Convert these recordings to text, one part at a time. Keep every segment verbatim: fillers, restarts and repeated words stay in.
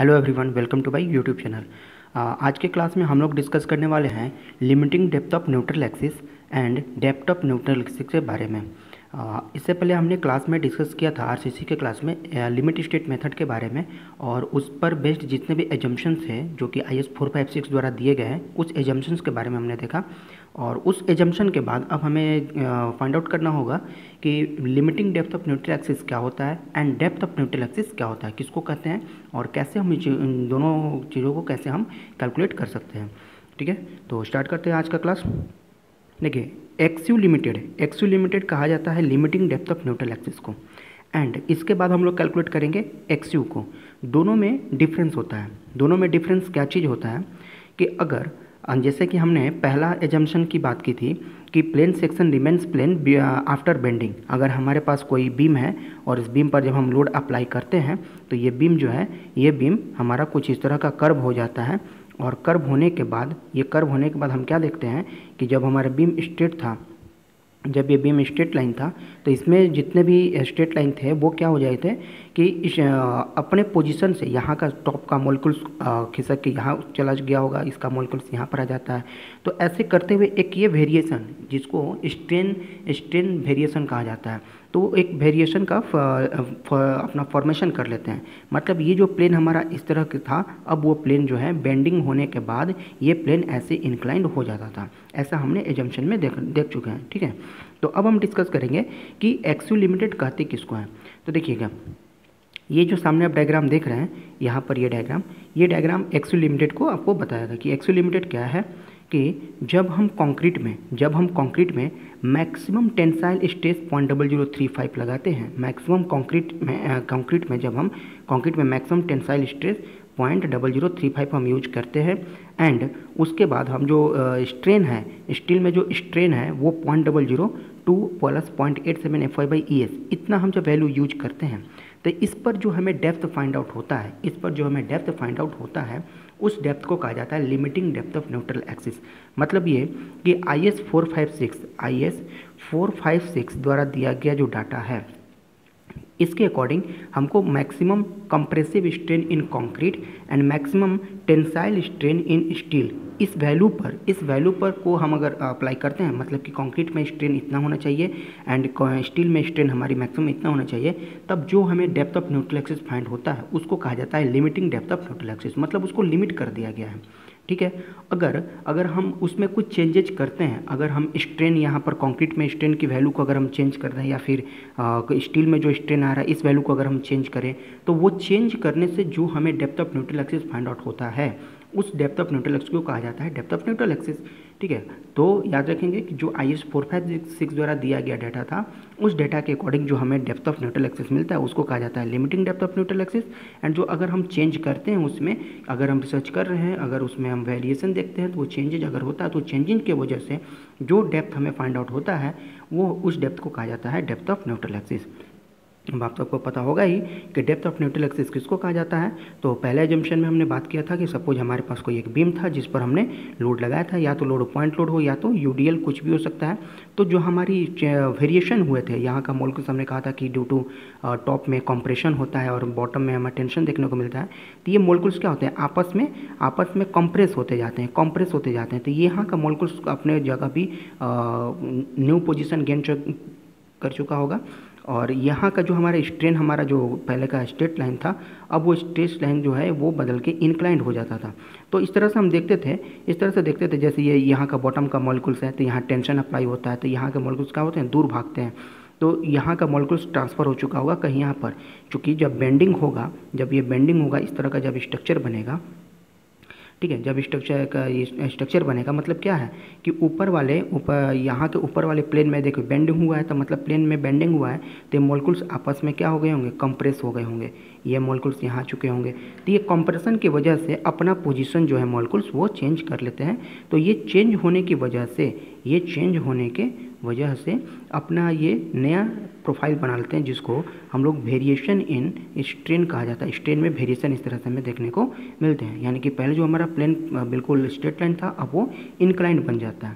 Hello everyone, welcome to my YouTube channel. आज के class में हम लोग डिस्कस करने वाले हैं limiting depth of neutral axis and depth of neutral axis के बारे में। uh, इससे पहले हमने क्लास में डिस्कस किया था आरसीसी के क्लास में लिमिट स्टेट मेथड के बारे में, और उस पर बेस्ड जितने भी एजम्पशंस हैं जो कि I S four five six द्वारा दिए गए हैं उस एजम्पशंस के बारे में हमने देखा। और उस एजम्पशन के बाद अब हमें फाइंड आउट करना होगा कि limiting depth of neutral axis क्या होता है and depth of neutral axis क्या होता है, किसको कहते हैं और कैसे हम इन दोनों चीज़ों को कैसे हम कैलकुलेट कर सकते हैं। ठीक है, तो स्टार्ट करते हैं आज का क्लास। देखिए, एक्सयू लिमिटेड एक्सयू लिमिटेड कहा जाता है limiting depth of neutral axis को, एंड इसके बाद हम लोग कैलकुलेट करेंगे एक्सयू को। दोनों में डिफरेंस होता है। दोनों में डिफरेंस क्या चीज़ होता है कि अगर जैसे कि हमने पहला एजम्पशन की बात की थी कि plane section remains plane after bending, अगर हमारे पास कोई बीम है और इस बीम पर जब हम लोड अप्लाई करते हैं तो ये बीम जो है ये बीम हमारा कुछ इस तरह का कर्व हो जाता है। और कर्व होने के बाद ये कर्व होने के बाद हम क्या देखते हैं कि जब हमारा बीम स्ट्रेट था, जब ये बीम स्ट्रेट लाइन था तो इसमें जितने भी स्ट्रेट लाइन थे वो क्या हो जाए थे कि इस अपने पोजीशन से यहाँ का टॉप का मोलिक्यूल्स खिसक के यहाँ चला गया होगा, इसका मोलिक्यूल्स यहाँ पर आ जाता है। तो ऐसे करते हुए एक ये वेरिएशन जिसको स्ट्रेन स्ट्रेन वेरिएशन कहा जाता है, तो एक वेरिएशन का फ, फ, अपना फॉर्मेशन कर लेते हैं। मतलब ये जो प्लेन हमारा इस तरह का था, अब वो प्लेन जो है बेंडिंग होने के बाद ये प्लेन ऐसे इंक्लाइंड हो जाता था। ऐसा हमने एजम्पशन में देख देख चुके हैं। ठीक है, तो अब हम डिस्कस करेंगे कि एक्सयू लिमिटेड कहते किसको है। तो देखिएगा, ये जो सामने आप डायग्राम देख रहे हैं, यहाँ पर ये डायग्राम ये डायग्राम एक्सयू लिमिटेड को आपको बताएगा कि एक्सयू लिमिटेड क्या है। कि जब हम कंक्रीट में जब हम कंक्रीट में maximum tensile stress point double zero three five लगाते हैं, मैक्सिमम कंक्रीट में कंक्रीट में जब हम कंक्रीट में maximum tensile stress point double zero three five हम यूज करते हैं, एंड उसके बाद हम जो स्ट्रेन है स्टील में जो स्ट्रेन है वो point double zero two plus point eight seven F Y by E S, इतना हम जब वैल्यू यूज करते हैं तो इस पर जो हमें डेप्थ फाइंड आउट होता है इस पर जो हमें डेप्थ फाइंड आउट होता है उस डेप्थ को कहा जाता है limiting depth of neutral axis. मतलब ये कि I S four five six I S four five six द्वारा दिया गया जो डाटा है इसके अकॉर्डिंग हमको maximum compressive strain in concrete and maximum tensile strain in steel, इस वैल्यू पर इस वैल्यू पर को हम अगर अप्लाई करते हैं, मतलब कि कंक्रीट में स्ट्रेन इतना होना चाहिए एंड स्टील में स्ट्रेन हमारी मैक्सिमम इतना होना चाहिए, तब जो हमें depth of neutral axis find होता है उसको कहा जाता है limiting depth of neutral axis. मतलब उसको लिमिट कर दिया गया है। ठीक है, अगर अगर हम उसमें कुछ चेंजेज करते हैं, अगर हम स्ट्रेन यहाँ पर कंक्रीट में स्ट्रेन की वैल्यू को अगर हम चेंज कर रहे हैं या फिर स्टील में जो स्ट्रेन आ रहा है इस वैल्यू को अगर हम चेंज करें, तो वो चेंज करने से जो हमें depth of neutral axis find out होता है उस डेप्थ ऑफ न्यूट्रल एक्सिस को कहा जाता है डेप्थ ऑफ न्यूट्रल एक्सिस। ठीक है, तो याद रखेंगे कि जो I S four five six द्वारा दिया गया डाटा था उस डाटा के अकॉर्डिंग जो हमें डेप्थ ऑफ न्यूट्रल एक्सिस मिलता है उसको कहा जाता है limiting depth of neutral axis. And जो अगर हम चेंज करते हैं उसमें, अगर हम रिसर्च कर रहे हैं, अगर उसमें हम वेरिएशन देखते हैं तो वो चेंजेज अगर होता है तो चेंजिंग की वजह से जो डेप्थ हमें फाइंड आउट होता है वो उस डेप्थ को कहा जाता है डेप्थ ऑफ न्यूट्रल एक्सिस। अब आप सबको पता होगा ही कि डेप्थ ऑफ न्यूट्रल एक्सिस किसको कहा जाता है। तो पहले एजम्पशन में हमने बात किया था कि सपोज हमारे पास कोई एक बीम था जिस पर हमने लोड लगाया था, या तो लोड पॉइंट लोड हो या तो यूडीएल, कुछ भी हो सकता है। तो जो हमारी वेरिएशन हुए थे, यहाँ का मोलिक्यूल्स हमने कहा था कि ड्यू टू टॉप में कंप्रेशन होता है और बॉटम में हमें टेंशन देखने को मिलता है, तो ये मोलिक्यूल्स क्या होते हैं आपस में आपस में कंप्रेस होते जाते हैं कंप्रेस होते जाते हैं। तो यहाँ का मोलिक्यूल्स अपने जगह भी न्यू पोजिशन गेन कर चुका होगा, और यहाँ का जो हमारा स्ट्रेन हमारा जो पहले का स्ट्रेट लाइन था अब वो स्ट्रेट लाइन जो है वो बदल के इंक्लाइंड हो जाता था। तो इस तरह से हम देखते थे इस तरह से देखते थे जैसे ये यहाँ का बॉटम का मॉलिक्यूल्स है तो यहाँ टेंशन अप्लाई होता है, तो यहाँ के मॉलिक्यूल्स क्या होते हैं दूर भागते हैं, तो यहाँ का मॉलिक्यूल्स ट्रांसफ़र हो चुका होगा कहीं यहाँ पर, क्योंकि जब बेंडिंग होगा जब ये बेंडिंग होगा इस तरह का जब स्ट्रक्चर बनेगा, ठीक है, जब स्ट्रक्चर का ये स्ट्रक्चर बनेगा मतलब क्या है कि ऊपर वाले ऊपर यहाँ के ऊपर वाले प्लेन में देखो बेंडिंग हुआ है, तो मतलब प्लेन में बेंडिंग हुआ है तो मोलिक्यूल्स आपस में क्या हो गए होंगे कंप्रेस हो गए होंगे, ये मोलिक्यूल्स यहाँ चुके होंगे। तो ये कंप्रेशन की वजह से अपना पोजीशन जो है मोलिक्यूल्स वो चेंज कर लेते हैं। तो ये चेंज होने की वजह से ये चेंज होने के वजह से अपना ये नया प्रोफाइल बना लेते हैं जिसको हम लोग वेरिएशन इन स्ट्रेन कहा जाता है। स्ट्रेन में वेरिएशन इस तरह से हमें देखने को मिलते हैं, यानी कि पहले जो हमारा प्लेन बिल्कुल स्ट्रेट लाइन था अब वो इंक्लाइंड बन जाता है।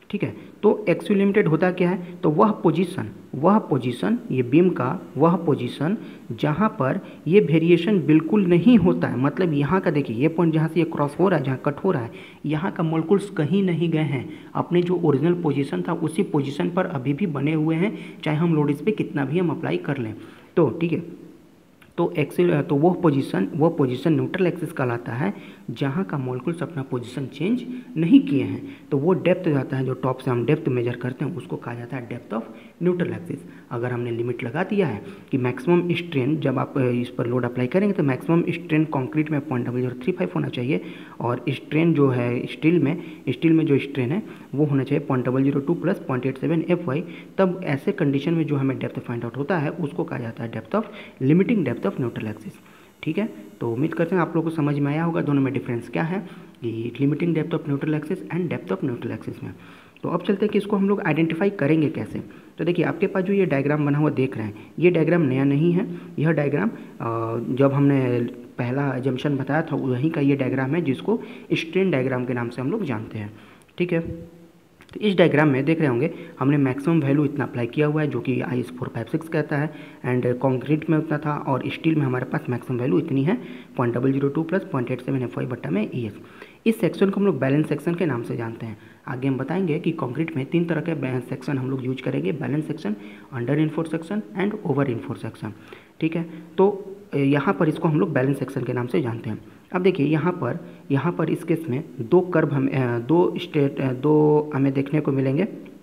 ठीक है। तो एक्स यू लिमिटेड होता क्या है, तो वह पोजीशन वह पोजीशन ये बीम का वह पोजीशन जहाँ पर ये वेरिएशन बिल्कुल नहीं होता है, मतलब यहाँ का देखिए ये पॉइंट जहाँ से ये क्रॉस हो रहा है, जहाँ कट हो रहा है, यहाँ का मोलेक्युल्स कहीं नहीं गए हैं, अपने जो ओरिजिनल पोजीशन था उसी पोजीशन पर अभी भी बने हुए हैं, चाहे हम लोड इस पर कितना भी हम अप्लाई कर लें। तो ठीक है, तो एक्सिल तो वह पोजीशन वह पोजीशन न्यूट्रल एक्सिस कहलाता है जहाँ का मोलेक्युल्स अपना पोजीशन चेंज नहीं किए हैं। तो वो डेप्थ जाता है, जो टॉप से हम डेप्थ मेजर करते हैं उसको कहा जाता है डेप्थ ऑफ न्यूट्रल एक्सिस। अगर हमने लिमिट लगा दिया है कि मैक्सिमम स्ट्रेन जब आप इस पर लोड अप्लाई करेंगे तो मैक्सिमम स्ट्रेन कंक्रीट में point double zero three five होना चाहिए, और स्ट्रेन जो है स्टील में स्टील में जो स्ट्रेन है वो होना चाहिए point double zero two plus point eight seven F Y. तब ऐसे कंडीशन में जो हमें डेप्थ फाइंड आउट होता है उसको कहा जाता है depth of limiting depth of neutral axis. ठीक है, तो उम्मीद करते हैं आप लोगों को समझ में आया होगा दोनों में डिफरेंस क्या है, कि limiting depth of neutral axis and depth of neutral axis में। तो अब चलते हैं कि इसको हम लोग आइडेंटिफाई करेंगे कैसे। तो देखिए आपके पास जो ये डायग्राम बना हुआ देख रहे हैं, ये डायग्राम नया नहीं है, यह डायग्राम जब हमने पहला एजम्पशन बताया था वहीं का ये डायग्राम है, जिसको स्ट्रेन डायग्राम के नाम से हम लोग जानते हैं। ठीक है, तो इस डायग्राम में देख रहे होंगे हमने मैक्सिमम वैल्यू इतना अप्लाई किया हुआ है जो कि I S four five six कहता है, एंड कंक्रीट में उतना था, और स्टील में हमारे पास मैक्सिमम वैल्यू इतनी है point double zero two plus point eight seven F Y बट्टा में ई एस। इस सेक्शन को हम लोग बैलेंस सेक्शन के नाम से जानते हैं। आगे हम बताएंगे कि कंक्रीट में तीन तरह के बैलेंस सेक्शन हम लोग यूज करेंगे, balance section, under reinforced section and over reinforced section. ठीक है, तो यहाँ पर इसको हम लोग बैलेंस सेक्शन के नाम से जानते हैं। अब देखिए यहाँ पर यहाँ पर इस केस में दो कर्व हम दो स्टेट दो हमें देखने को मिलेंगे,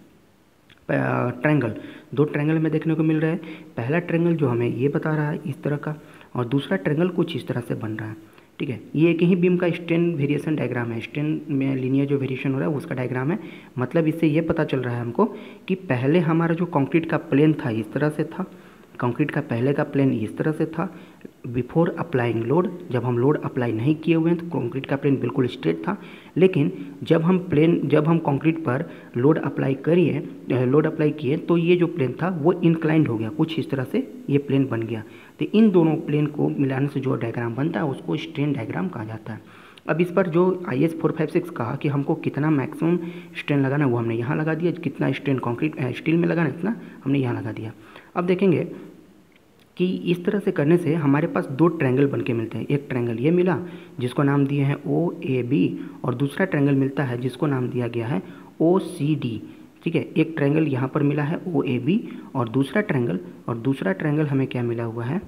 ट्रायंगल दो ट्रायंगल हमें देखने को मिल रहा है। पहला ट्रायंगल जो हमें ये बता रहा है इस तरह का, और दूसरा ट्रायंगल कुछ इस तरह से बन रहा है। ठीक है, ये एक ही बीम का स्ट्रेन वेरिएशन डायग्राम है, स्ट्रेन में लीनियर जो वेरिएशन हो रहा है उसका डायग्राम है। मतलब इससे ये पता चल रहा है हमको कि पहले हमारा जो कंक्रीट का प्लेन था इस तरह से था, कंक्रीट का पहले का प्लेन इस तरह से था बिफोर अप्लाइंग लोड। जब हम लोड अप्लाई नहीं किए हुए हैं तो कंक्रीट का प्लेन बिल्कुल स्ट्रेट था, लेकिन जब हम प्लेन जब हम कंक्रीट पर लोड अप्लाई करिए लोड अप्लाई किए तो ये जो प्लेन था वो इंक्लाइंड हो गया, कुछ इस तरह से ये प्लेन बन गया। तो इन दोनों प्लेन को मिलाने से जो डायग्राम बनता है उसको स्ट्रेन डायग्राम कहा जाता है। अब इस पर जो I S four five six कहा कि हमको कितना मैक्सिमम स्ट्रेन लगाना वो हमने यहाँ लगा दिया, कितना स्ट्रेन कंक्रीट स्टील में लगाना इतना हमने यहाँ लगा दिया। अब देखेंगे कि इस तरह से करने से हमारे पास दो ट्रायंगल बन के मिलते हैं। एक ट्रायंगल ये मिला जिसको नाम दिए हैं ओ ए बी, और दूसरा ट्रायंगल मिलता है जिसको नाम दिया गया है ओ सी डी। ठीक है, एक ट्रायंगल यहाँ पर मिला है ओ ए बी, और दूसरा ट्रायंगल और दूसरा ट्रायंगल हमें क्या मिला हुआ है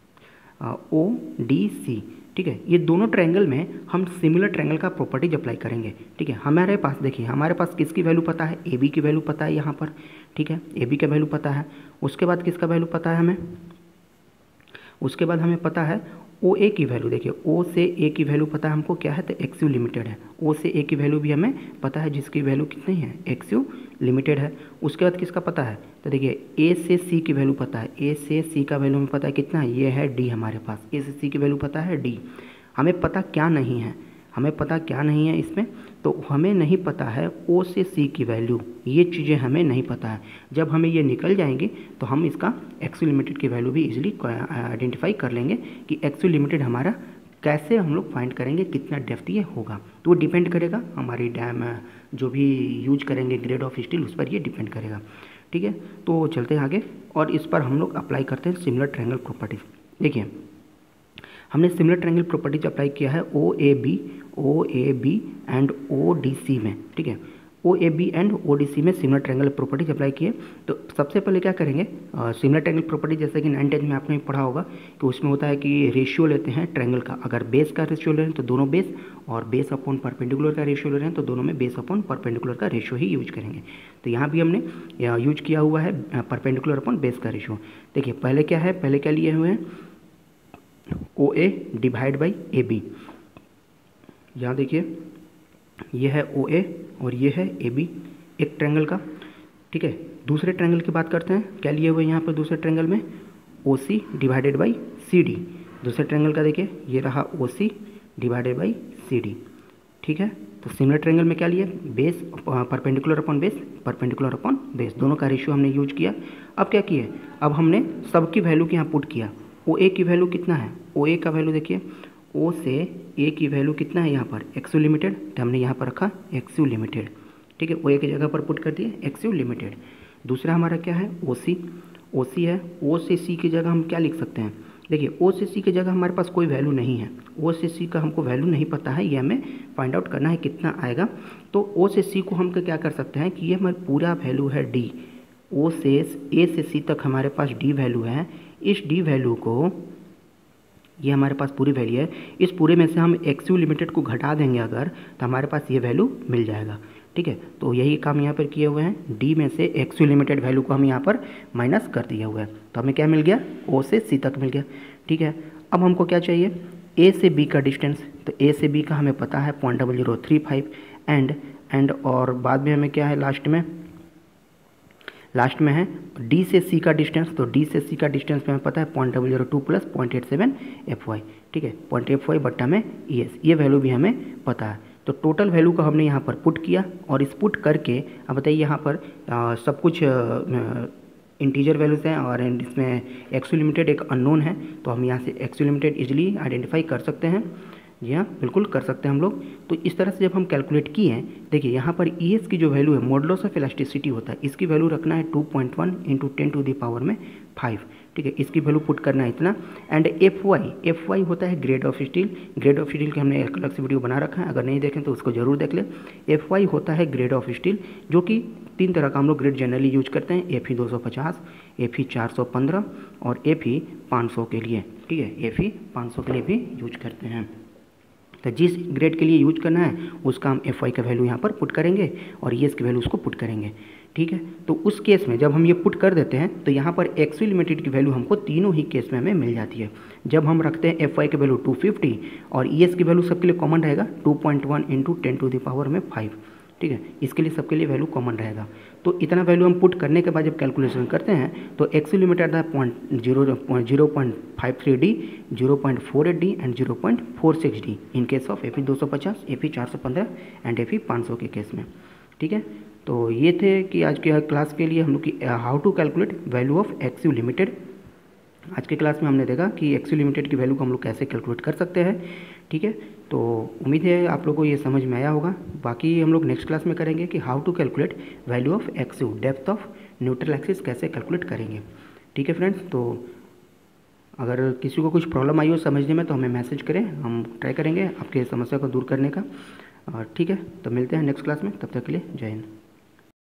ओ डी सी। ठीक है, ये दोनों ट्रायंगल में हम सिमिलर ट्रायंगल का प्रॉपर्टीज अप्लाई करेंगे। ठीक है, हमारे पास देखिए हमारे पास किसकी वैल्यू पता है, ए बी की वैल्यू पता है यहाँ पर। ठीक है, ए बी का वैल्यू पता है, उसके बाद किसका वैल्यू पता है हमें, उसके बाद हमें पता है ओ ए की वैल्यू। देखिए ओ से ए की वैल्यू पता है हमको क्या है, तो एक्स यू लिमिटेड है। ओ से ए की वैल्यू भी हमें पता है जिसकी वैल्यू कितनी है, एक्स यू लिमिटेड है। उसके बाद किसका पता है, तो देखिए ए से सी की वैल्यू पता है, ए से सी का वैल्यू हमें पता है कितना है, ये है डी हमारे पास। ए से सी की वैल्यू पता है डी। हमें पता क्या नहीं है, हमें पता क्या नहीं है इसमें, तो हमें नहीं पता है ओ से सी की वैल्यू, ये चीज़ें हमें नहीं पता है। जब हमें ये निकल जाएंगे तो हम इसका एक्स यू लिमिटेड की वैल्यू भी इजीली आइडेंटिफाई कर लेंगे कि एक्स यू लिमिटेड हमारा कैसे हम लोग फाइंड करेंगे, कितना डेप्थ ये होगा। तो वो डिपेंड करेगा हमारी डैम जो भी यूज करेंगे ग्रेड ऑफ स्टील उस पर ये डिपेंड करेगा। ठीक है, तो चलते हैं आगे और इस पर हम लोग अप्लाई करते हैं सिमिलर ट्रायंगल प्रॉपर्टीज। देखिए हमने सिमिलर ट्रायंगल प्रॉपर्टीज अप्लाई किया है O A B O A B and O D C में। ठीक है, O A B and O D C में सिमिलर ट्रायंगल प्रॉपर्टीज अप्लाई किए। तो सबसे पहले क्या करेंगे, सिमिलर ट्रायंगल प्रॉपर्टी जैसे कि नाइन टेंथ में आपने पढ़ा होगा कि उसमें होता है कि रेशियो लेते हैं ट्रायंगल का। अगर बेस का रेशियो ले रहे हैं तो दोनों बेस, और बेस अपॉन परपेंडिकुलर का रेशियो ले रहे हैं तो दोनों में बेस अपॉन परपेंडिकुलर का रेशियो ही यूज करेंगे। तो यहाँ भी हमने यूज किया हुआ है परपेंडिकुलर अपॉन बेस का रेशियो। देखिए पहले क्या है, पहले क्या लिए हुए हैं, O A divide by A B. यहाँ देखिए ये है ओ ए और ये है ए बी एक ट्रायंगल का। ठीक है, दूसरे ट्रायंगल की बात करते हैं, क्या लिए हुए यहाँ पर दूसरे ट्रायंगल में, O C divided by C D. दूसरे ट्रायंगल का देखिए ये रहा O C divided by C D. ठीक है, तो सिमिलर ट्रायंगल में क्या लिए, base perpendicular upon base, perpendicular upon base, दोनों का रेशियो हमने यूज किया। अब क्या किए, अब हमने सबकी वैल्यू के यहाँ पुट किया। ओ ए की वैल्यू कितना है, ओ ए का वैल्यू देखिए ओ से ए की वैल्यू कितना है यहाँ पर, एक्स यू लिमिटेड, तो हमने यहाँ पर रखा एक्स यू लिमिटेड। ठीक है, ओ ए की जगह पर पुट कर दिए एक्सयू लिमिटेड। दूसरा हमारा क्या है, ओ सी। ओ सी है, ओ से सी की जगह हम क्या लिख सकते हैं, देखिए ओ से सी की जगह हमारे पास कोई वैल्यू नहीं है, ओ से सी का हमको वैल्यू नहीं पता है, ये हमें फाइंड आउट करना है कितना आएगा। तो ओ से सी को हम क्या कर सकते हैं कि ये हमारा पूरा वैल्यू है डी, ओ से ए से सी तक हमारे पास डी वैल्यू है। इस डी वैल्यू को, ये हमारे पास पूरी वैल्यू है, इस पूरे में से हम एक्सयू लिमिटेड को घटा देंगे अगर, तो हमारे पास ये वैल्यू मिल जाएगा। ठीक है, तो यही काम यहाँ पर किए हुए हैं, डी में से एक्सयू लिमिटेड वैल्यू को हम यहाँ पर माइनस कर दिया हुआ है, तो हमें क्या मिल गया, ओ से सी तक मिल गया। ठीक है, अब हमको क्या चाहिए, ए से बी का डिस्टेंस, तो ए से बी का हमें पता है point double zero three five and and और बाद में हमें क्या है, लास्ट में लास्ट में है डी से सी का डिस्टेंस, तो डी से सी का डिस्टेंस में हमें पता है point double zero two plus point eight seven F Y. ठीक है, पॉइंट एफ वाई बट्टा में ई एस, ये वैल्यू भी हमें पता है। तो टोटल वैल्यू को हमने यहाँ पर पुट किया और इस पुट करके अब बताइए यहाँ पर आ, सब कुछ इंटीजर वैल्यूज हैं और इसमें एक्सयू लिमिटेड एक अननोन है, तो हम यहाँ से एक्सयू लिमिटेड इजीली आइडेंटिफाई कर सकते हैं। जी हाँ, बिल्कुल कर सकते हैं हम लोग। तो इस तरह से जब हम कैलकुलेट किए हैं, देखिए यहाँ पर ई एस की जो वैल्यू है मॉडुलस ऑफ इलास्टिसिटी होता है, इसकी वैल्यू रखना है two point one into ten to the power में फाइव। ठीक है, इसकी वैल्यू पुट करना है इतना। And F Y, F Y होता है grade of steel, grade of steel के हमने एक अलग से वीडियो बना रखा है, अगर नहीं देखें तो उसको जरूर देख लें। एफ वाई होता है ग्रेड ऑफ स्टील, जो कि तीन तरह का हम लोग ग्रेड जनरली यूज करते हैं, एफ ई दो सौ पचास, एफ ई चार सौ पंद्रह और एफ ई पाँच सौ के लिए। ठीक है, एफ ई पाँच सौ के लिए भी यूज करते हैं। तो जिस ग्रेड के लिए यूज करना है उसका हम एफ वाई का वैल्यू यहाँ पर पुट करेंगे और ई एस की वैल्यू उसको पुट करेंगे। ठीक है, तो उस केस में जब हम ये पुट कर देते हैं तो यहाँ पर एक्सयू लिमिटेड की वैल्यू हमको तीनों ही केस में हमें मिल जाती है। जब हम रखते हैं एफ वाई की वैल्यू टू फिफ्टी और ई एस की वैल्यू सबके लिए कॉमन रहेगा two point one into ten to the power में फाइव। ठीक है, इसके लिए सबके लिए वैल्यू कॉमन रहेगा। तो इतना वैल्यू हम पुट करने के बाद जब कैलकुलेशन करते हैं तो एक्सयू लिमिट आता है point zero zero point five three D, zero point four eight D and zero point four six D in case of F E दो सौ पचास, एफ ई चार सौ पंद्रह एंड एफ ई पाँच सौ के केस में। ठीक है, तो ये थे कि आज के क्लास के लिए हम लोग की how to calculate value of X U limited. आज के क्लास में हमने देखा कि एक्सयू लिमिटेड की वैल्यू को हम लोग कैसे कैलकुलेट कर सकते हैं। ठीक है, तो उम्मीद है आप लोगों को ये समझ में आया होगा। बाकी हम लोग नेक्स्ट क्लास में करेंगे कि how to calculate value of X U, depth of neutral axis कैसे कैलकुलेट करेंगे। ठीक है फ्रेंड्स, तो अगर किसी को कुछ प्रॉब्लम आई हो समझने में तो हमें मैसेज करें, हम ट्राई करेंगे आपके समस्या को दूर करने का। ठीक है, तो मिलते हैं नेक्स्ट क्लास में, तब तक के लिए जय हिंद।